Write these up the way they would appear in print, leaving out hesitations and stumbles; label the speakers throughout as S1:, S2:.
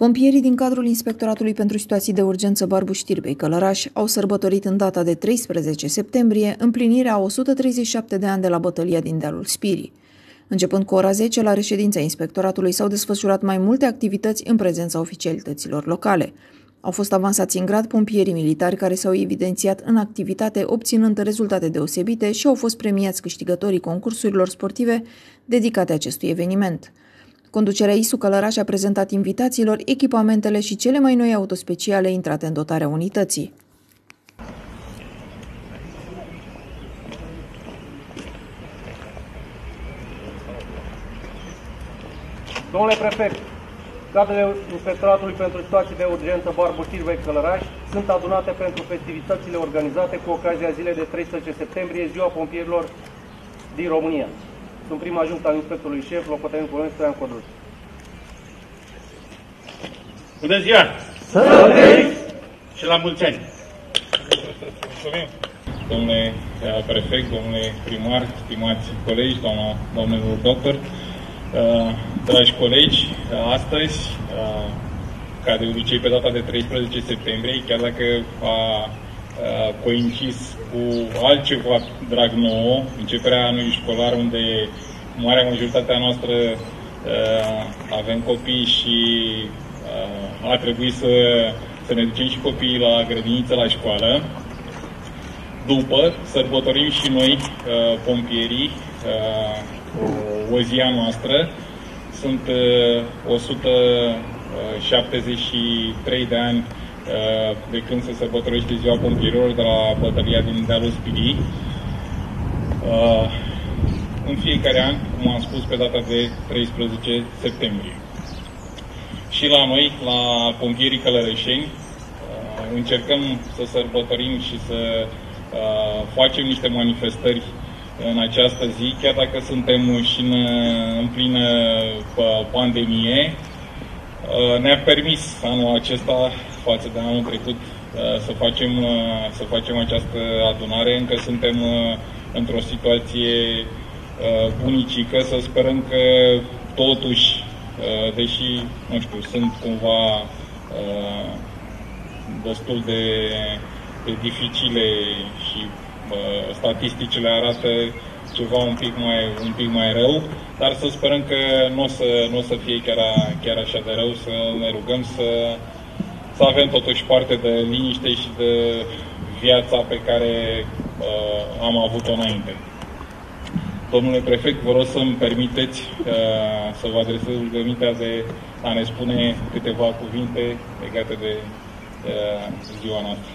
S1: Pompierii din cadrul Inspectoratului pentru Situații de Urgență Barbu Știrbei Călăraș au sărbătorit în data de 13 septembrie împlinirea a 137 de ani de la bătălia din dealul Spirii. Începând cu ora 10, la reședința Inspectoratului s-au desfășurat mai multe activități în prezența oficialităților locale. Au fost avansați în grad pompierii militari care s-au evidențiat în activitate, obținând rezultate deosebite și au fost premiați câștigătorii concursurilor sportive dedicate acestui eveniment. Conducerea ISU Călăraș a prezentat invitațiilor echipamentele și cele mai noi autospeciale intrate în dotarea unității.
S2: Domnule prefect, cadrele Inspectoratului pentru Situații de Urgență Barbu Știrbei Călăraș sunt adunate pentru festivitățile organizate cu ocazia zilei de 13 septembrie, Ziua Pompierilor din România. Sunt prim adjunct al inspectorului șef, locotenent colonel Stoian Codruț.
S3: Bună ziua! Și la mulți ani! Mulțumim! Domnule prefect, domnule primar, stimați colegi, domnilor doctor, dragi colegi, astăzi, ca de obicei pe data de 13 septembrie, chiar dacă a coincis cu altceva drag nouă, începerea anului școlar, unde marea majoritatea noastră avem copii și a trebuit să ne ducem și copiii la grădiniță, la școală. După, sărbătorim și noi, pompierii, o zi a noastră. Sunt 173 de ani de când se sărbătorește Ziua Pompierilor de la bătălia din dealul Spirii. În fiecare an, cum am spus, pe data de 13 septembrie. Și la noi, la pompierii călărășeni, încercăm să sărbătorim și să facem niște manifestări în această zi, chiar dacă suntem și în plină pandemie. Ne-a permis anul acesta, față de anul trecut, să facem această adunare. Încă suntem într-o situație bunicică, să sperăm că totuși, deși, nu știu, sunt cumva destul de dificile și statisticile arată ceva un pic mai rău, dar să sperăm că nu o să fie chiar așa de rău, să ne rugăm să avem totuși parte de liniște și de viața pe care am avut-o înainte. Domnule prefect, vă rog să-mi permiteți să vă adresez rugămintea de a ne spune câteva cuvinte legate de ziua noastră.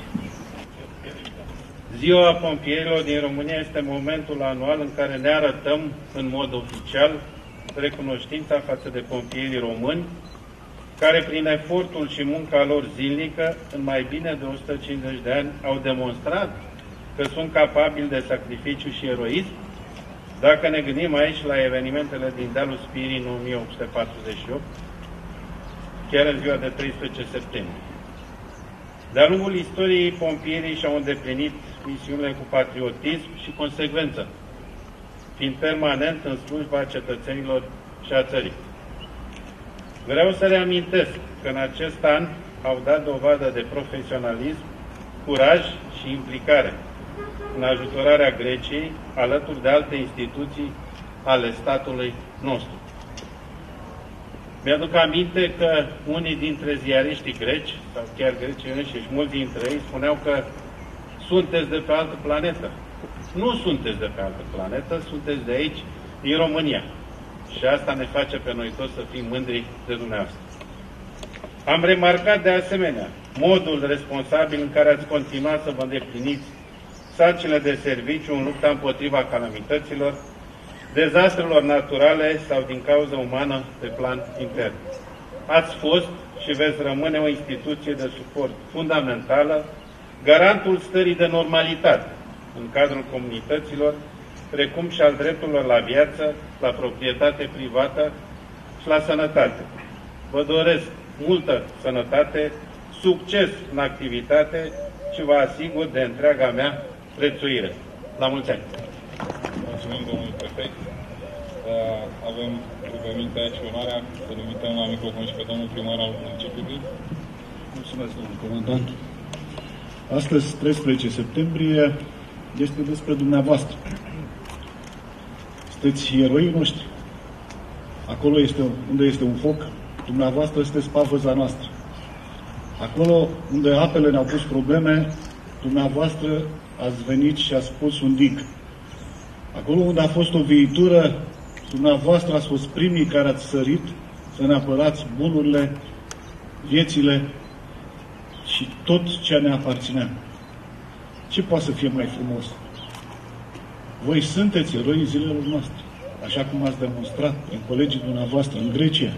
S4: Ziua Pompierilor din România este momentul anual în care ne arătăm în mod oficial recunoștința față de pompierii români, care prin efortul și munca lor zilnică, în mai bine de 150 de ani, au demonstrat că sunt capabili de sacrificiu și eroism. Dacă ne gândim aici la evenimentele din dealul Spirii în 1848, chiar în ziua de 13 septembrie. De-a lungul istoriei, pompierii și-au îndeplinit misiunile cu patriotism și consecvență, fiind permanent în slujba cetățenilor și a țării. Vreau să reamintesc că în acest an au dat dovadă de profesionalism, curaj și implicare în ajutorarea Greciei, alături de alte instituții ale statului nostru. Mi-aduc aminte că unii dintre ziariștii greci, sau chiar grecii înșiși, mulți dintre ei spuneau că sunteți de pe altă planetă. Nu sunteți de pe altă planetă, sunteți de aici, din România. Și asta ne face pe noi toți să fim mândri de dumneavoastră. Am remarcat de asemenea modul responsabil în care ați continuat să vă îndepliniți sarcinile de serviciu în lupta împotriva calamităților, dezastrelor naturale sau din cauză umană pe plan intern. Ați fost și veți rămâne o instituție de suport fundamentală, garantul stării de normalitate în cadrul comunităților, precum și al drepturilor la viață, la proprietate privată și la sănătate. Vă doresc multă sănătate, succes în activitate și vă asigur de întreaga mea prețuire. La mulți ani!
S3: Mulțumim, domnul prefect. Avem rugămintea și onoarea să-l invităm la microfon și pe domnul primar al municipiului.
S5: Mulțumesc, domnul comandant. Astăzi, 13 septembrie, este despre dumneavoastră. Sunteți eroii noștri. Acolo unde este un foc, dumneavoastră sunteți pavăza noastră. Acolo unde apele ne-au pus probleme, dumneavoastră ați venit și ați pus un dig. Acolo unde a fost o viitură, dumneavoastră ați fost primii care ați sărit să ne apărați bunurile, viețile și tot ce ne aparținea. Ce poate să fie mai frumos? Voi sunteți eroii zilelor noastre, așa cum ați demonstrat prin colegii dumneavoastră în Grecia.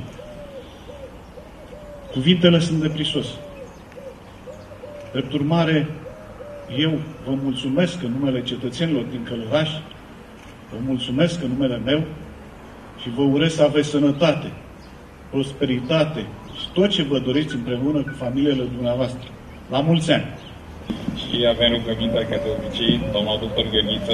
S5: Cuvintele sunt de prisos. Drept urmare, eu vă mulțumesc în numele cetățenilor din Călăraș, vă mulțumesc în numele meu și vă urez să aveți sănătate, prosperitate și tot ce vă doriți împreună cu familiile dumneavoastră. La mulți ani!
S3: Și avem rugămintea, ca de obicei, doamna doctor Găniță.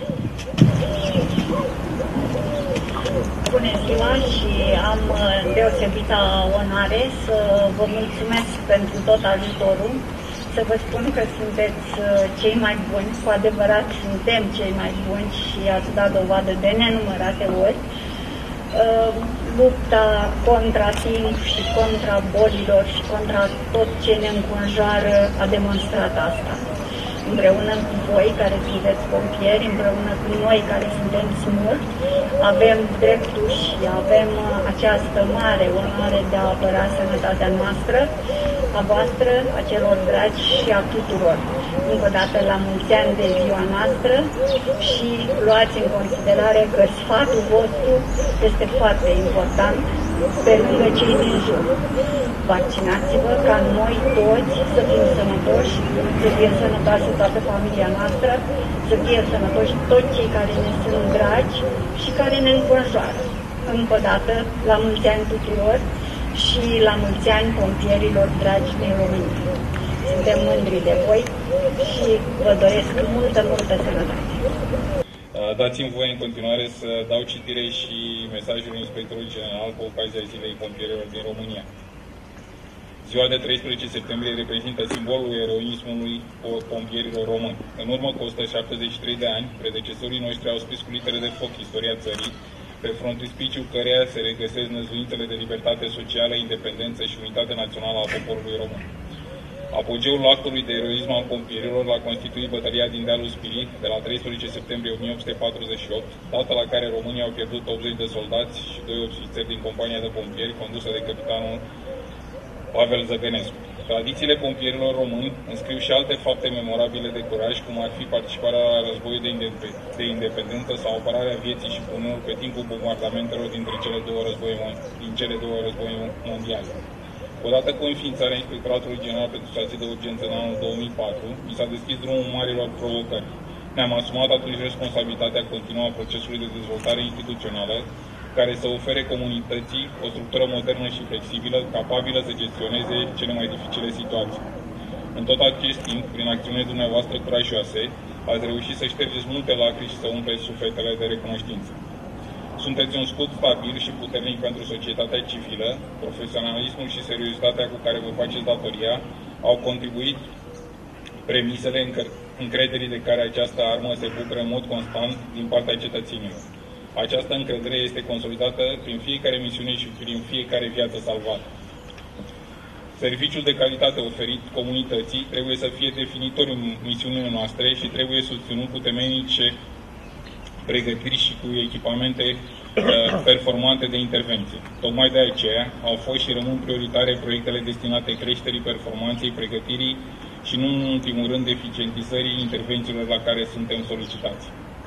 S6: Bună ziua și am deosebită onoare să vă mulțumesc pentru tot ajutorul, să vă spun că sunteți cei mai buni, cu adevărat suntem cei mai buni și ați dat dovadă de nenumărate ori. Lupta contra timp și contra bolilor și contra tot ce ne înconjoară a demonstrat asta. Împreună cu voi care sunteți pompieri, împreună cu noi care suntem SMUR, avem dreptul și avem această mare onoare de a apăra sănătatea noastră, a voastră, a celor dragi și a tuturor. Încă o dată la mulți ani de ziua noastră și luați în considerare că sfatul vostru este foarte important pe lângă cei din jur. Vaccinați-vă ca noi toți să fim sănătoși, să fie sănătoasă toată familia noastră, să fie sănătoși toți cei care ne sunt dragi și care ne înconjoară. Încă o dată, la mulți ani tuturor și la mulți ani pompierilor dragi din România. Suntem mândri de voi și vă doresc multă, multă sănătate.
S3: Dați-mi voie în continuare să dau citire și mesajul inspectorului general cu ocazia Zilei Pompierilor din România. Ziua de 13 septembrie reprezintă simbolul eroismului pompierilor români. În urmă cu 173 de ani, predecesorii noștri au scris cu litere de foc istoria țării, pe frontispiciul căreia se regăsesc năzluințele de libertate socială, independență și unitate națională a poporului român. Apogeul actului de eroism al pompierilor l-a constituit bătălia din Dealul Spirit de la 13 septembrie 1848, data la care România au pierdut 80 de soldați și 2 ofițeri din compania de pompieri condusă de capitanul Pavel Zăgănescu. Tradițiile pompierilor români înscriu și alte fapte memorabile de curaj, cum ar fi participarea la războiul de independență sau apărarea vieții și bunurilor pe timpul bombardamentelor din cele două război mondiale. Odată cu înființarea Inspectoratului General pentru Situații de Urgență în anul 2004, mi s-a deschis drumul marilor provocări. Ne-am asumat atunci responsabilitatea continuă a procesului de dezvoltare instituțională, care să ofere comunității o structură modernă și flexibilă, capabilă să gestioneze cele mai dificile situații. În tot acest timp, prin acțiunile dumneavoastră curajoase, ați reușit să ștergeți multe lacrimi și să umpleți sufletele de recunoștință. Sunteți un scut stabil și puternic pentru societatea civilă, profesionalismul și seriozitatea cu care vă faceți datoria au contribuit premisele încrederii de care această armă se bucură în mod constant din partea cetățenilor. Această încredere este consolidată prin fiecare misiune și prin fiecare viață salvată. Serviciul de calitate oferit comunității trebuie să fie definitoriu în misiunile noastre și trebuie susținut cu temeinice pregătiri și cu echipamente performante de intervenție. Tocmai de aceea au fost și rămân prioritare proiectele destinate creșterii performanței, pregătirii și, nu în ultimul rând, eficientizării intervențiilor la care suntem solicitați.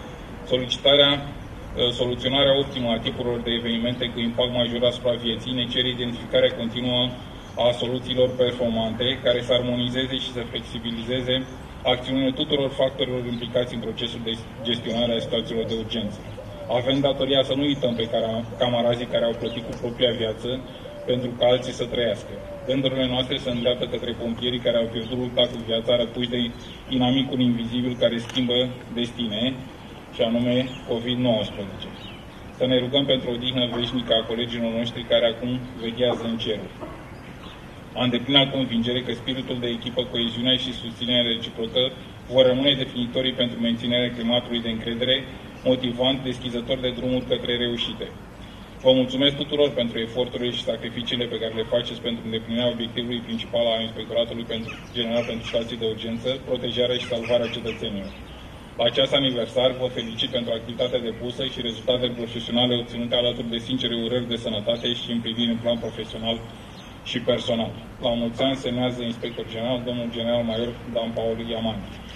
S3: Soluționarea optimă a tipurilor de evenimente cu impact major asupra vieții ne cere identificarea continuă a soluțiilor performante care să armonizeze și să flexibilizeze acțiunile tuturor factorilor implicați în procesul de gestionare a situațiilor de urgență. Avem datoria să nu uităm pe camarazii care au plătit cu propria viață pentru ca alții să trăiască. Gândurile noastre se îndreaptă către pompierii care au pierdut lupta cu viața, răpuși de inamicul invizibil care schimbă destine, și anume COVID-19. să ne rugăm pentru o odihnă veșnică a colegilor noștri care acum veghează în ceruri. Am deplină convingere că spiritul de echipă, coeziunea și susținerea reciprocă vor rămâne definitorii pentru menținerea climatului de încredere, motivant, deschizător de drumuri către reușite. Vă mulțumesc tuturor pentru eforturile și sacrificiile pe care le faceți pentru îndeplinirea obiectivului principal al Inspectoratului General pentru Situații de Urgență, protejarea și salvarea cetățenilor. La acest aniversar vă felicit pentru activitatea depusă și rezultatele profesionale obținute alături de sincere urări de sănătate și împliniri în plan profesional și personal. La mulți ani semnează Inspector General, domnul general major Dan Paul Iaman.